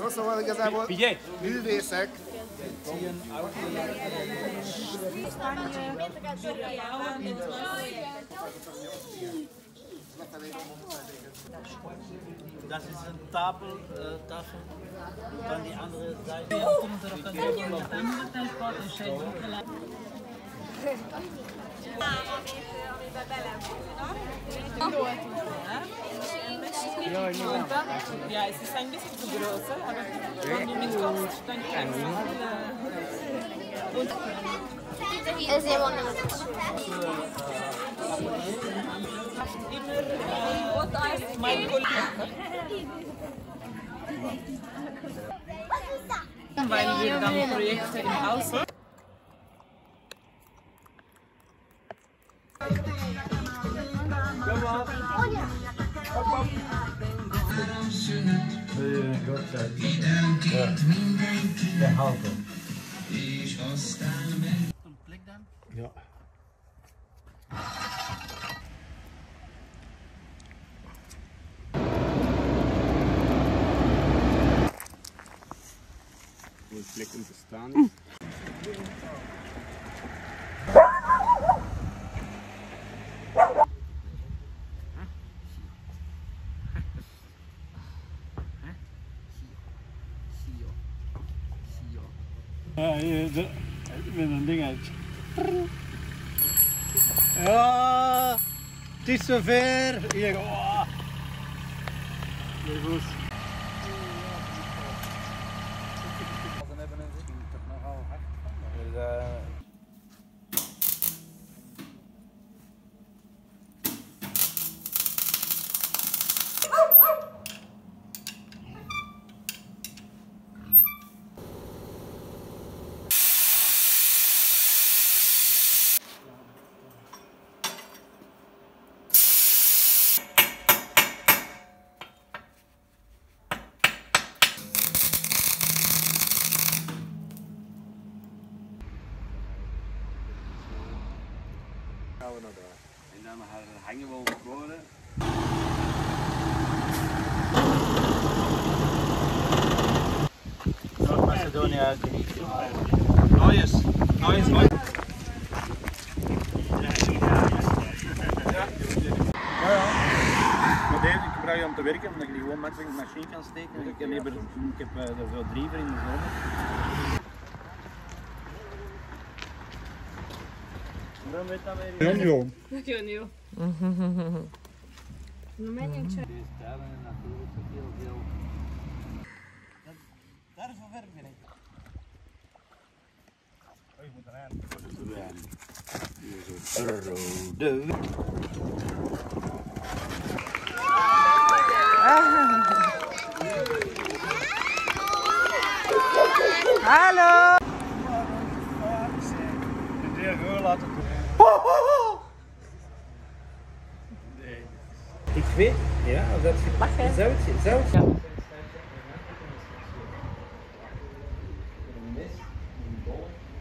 Szóval igazából művészek. Das ist ein Tafel, dann die andere Seite. Ja, es ist ein bisschen zu groß, aber wenn du mitkommst, dann kannst du und Es ist immer immer mein Kollege. Weil wir dann Projekte im Ausland. Der Halte. Een plek dan? Ja. Wo het plek om te staan is. Ja, hier met een ding uit. Ja, het is zover. Hier, oh. Heel goed. Dan hebben we toch nogal hard van. Gaan we naar daar. En dan hangen we op de koren. Noord-Macedonië geniet. Nooies. Ja. Maar deze ik gebruik je om te werken, omdat je die gewoon makkelijk in de machine kan steken. Ik heb er zo 3 voor in de zomer. Jonjo. Jonio. Daarvoor verf ik. Oh, je moet erin. Hallo! De deur gewoon laten doen. Ik weet, ja, als dat je... Zoutje.